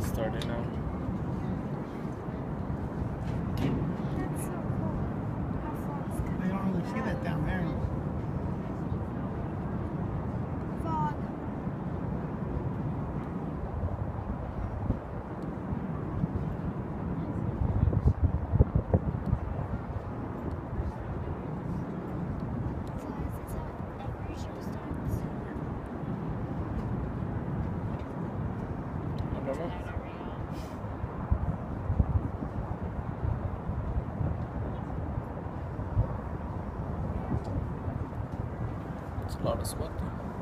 Starting now. That's so cool. How far is I don't really see that down there. fog? So is this how every show starts? I don't know. It's a lot of sweat.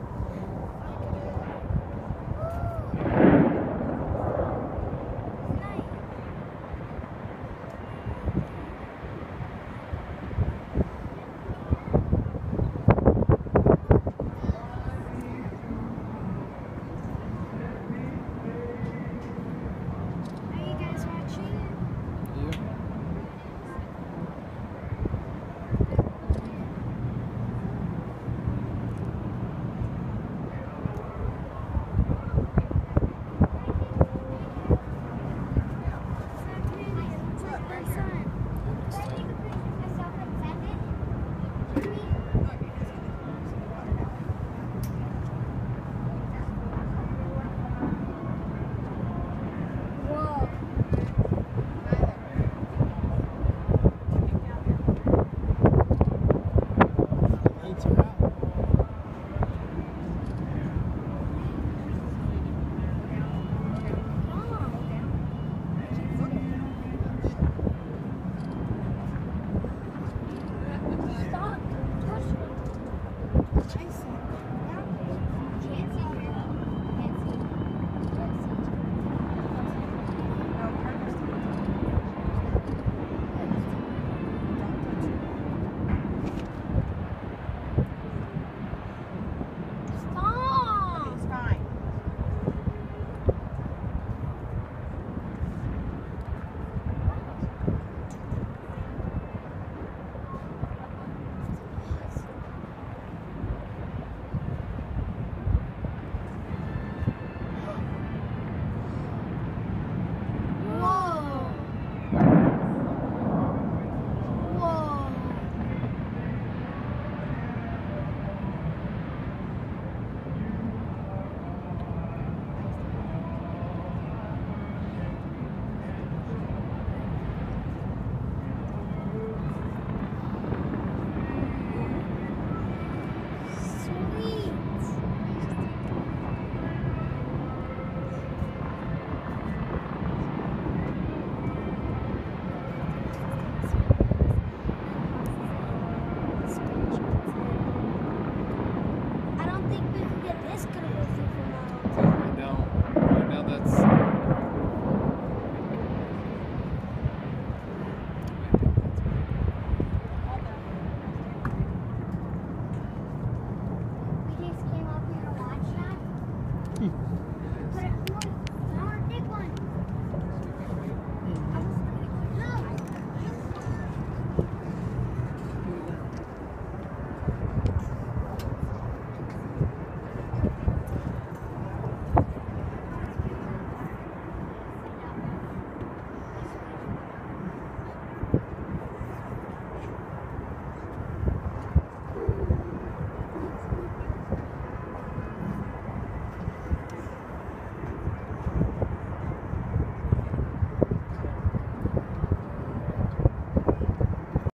Are you guys watching? Yeah. Lights are out. It's fine. I don't think we can get this good of a view from our hotel. Right now that's. We just came up here to watch that.